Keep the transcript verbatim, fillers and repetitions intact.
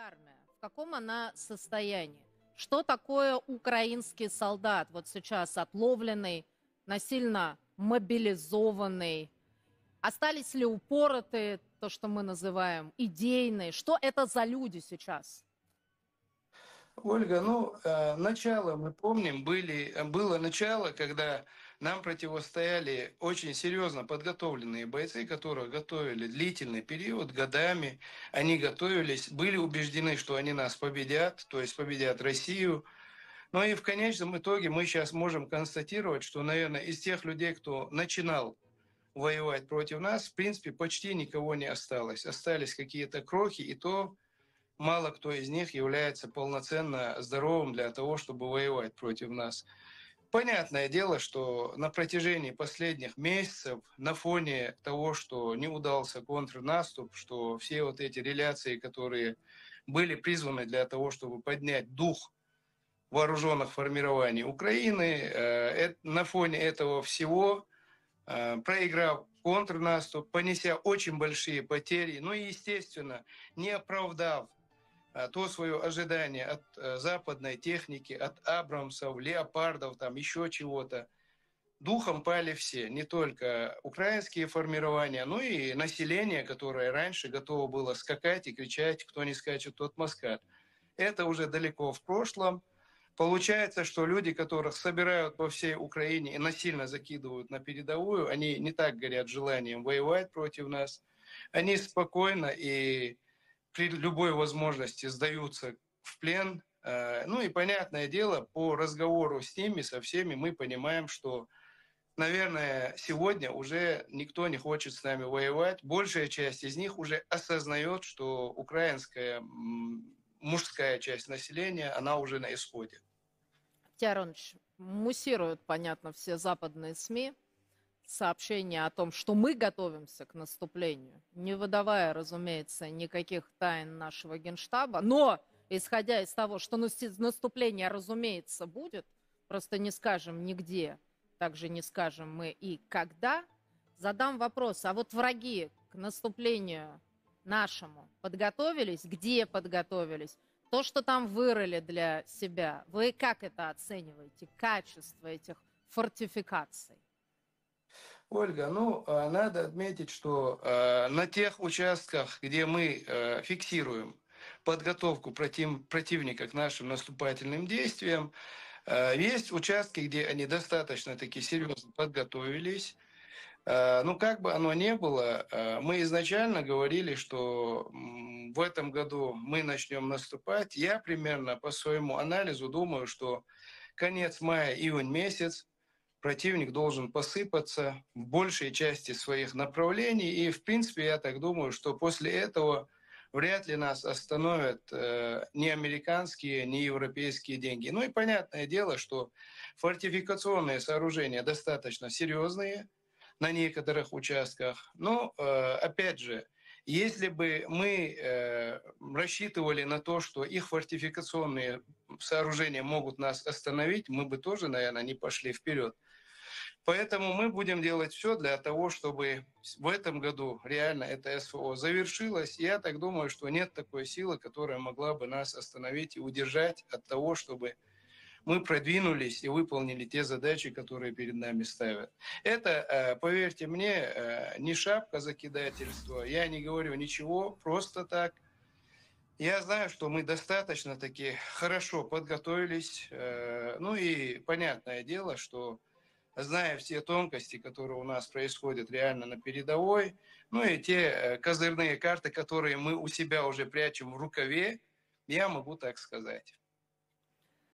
армия? В каком она состоянии? Что такое украинский солдат, вот сейчас отловленный, насильно мобилизованный? Остались ли упоротые, то, что мы называем, идейные? Что это за люди сейчас? Ольга, ну, э, начало мы помним, были, было начало, когда нам противостояли очень серьезно подготовленные бойцы, которых готовили длительный период, годами. Они готовились, были убеждены, что они нас победят, то есть победят Россию. Ну и в конечном итоге мы сейчас можем констатировать, что, наверное, из тех людей, кто начинал воевать против нас, в принципе, почти никого не осталось. Остались какие-то крохи, и то мало кто из них является полноценно здоровым для того, чтобы воевать против нас. Понятное дело, что на протяжении последних месяцев, на фоне того, что не удался контрнаступ, что все вот эти реляции, которые были призваны для того, чтобы поднять дух вооруженных формирований Украины, э, на фоне этого всего, э, проиграв контрнаступ, понеся очень большие потери, ну и, естественно, не оправдав то свое ожидание от э, западной техники, от Абрамсов, Леопардов, там еще чего-то, духом пали все, не только украинские формирования, но и население, которое раньше готово было скакать и кричать: кто не скачет, тот москаль. Это уже далеко в прошлом. Получается, что люди, которых собирают по всей Украине и насильно закидывают на передовую, они не так горят желанием воевать против нас. Они спокойно и при любой возможности сдаются в плен. Ну и понятное дело, по разговору с ними, со всеми, мы понимаем, что, наверное, сегодня уже никто не хочет с нами воевать. Большая часть из них уже осознает, что украинская мужская часть населения, она уже на исходе. Тиаронович, муссируют, понятно, все западные СМИ сообщения о том, что мы готовимся к наступлению, не выдавая, разумеется, никаких тайн нашего генштаба, но исходя из того, что наступление, разумеется, будет, просто не скажем нигде, также не скажем мы и когда, задам вопрос, а вот враги к наступлению нашему подготовились? Где подготовились? То, что там вырыли для себя, вы как это оцениваете, качество этих фортификаций? Ольга, ну, надо отметить, что э, на тех участках, где мы э, фиксируем подготовку против, противника к нашим наступательным действиям, э, есть участки, где они достаточно-таки серьезно подготовились. Э, ну, как бы оно ни было, э, мы изначально говорили, что м, в этом году мы начнем наступать. Я примерно по своему анализу думаю, что конец мая, июнь месяц, противник должен посыпаться в большей части своих направлений. И, в принципе, я так думаю, что после этого вряд ли нас остановят э, ни американские, ни европейские деньги. Ну и понятное дело, что фортификационные сооружения достаточно серьезные на некоторых участках. Но, э, опять же, если бы мы э, рассчитывали на то, что их фортификационные сооружения могут нас остановить, мы бы тоже, наверное, не пошли вперед. Поэтому мы будем делать все для того, чтобы в этом году реально это СВО завершилось. Я так думаю, что нет такой силы, которая могла бы нас остановить и удержать от того, чтобы мы продвинулись и выполнили те задачи, которые перед нами ставят. Это, поверьте мне, не шапка закидательства. Я не говорю ничего просто так. Я знаю, что мы достаточно-таки хорошо подготовились. Ну и понятное дело, что зная все тонкости, которые у нас происходят реально на передовой, ну и те козырные карты, которые мы у себя уже прячем в рукаве, я могу так сказать.